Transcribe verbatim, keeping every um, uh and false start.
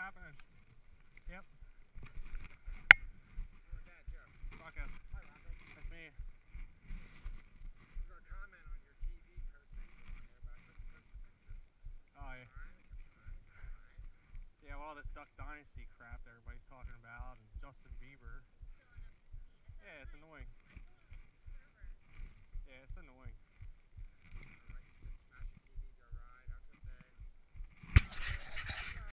happening. Yep. Who's that, Jeff? Rocco. Hi, Rocco. That's me. I was going to comment on your T V post that you put on there, but I couldn't post a picture. Oh, yeah. Fine, fine, fine. Yeah, well, this Duck Dynasty crap that everybody's talking about, and Justin Bieber. Yeah, it's annoying. Yeah, it's annoying.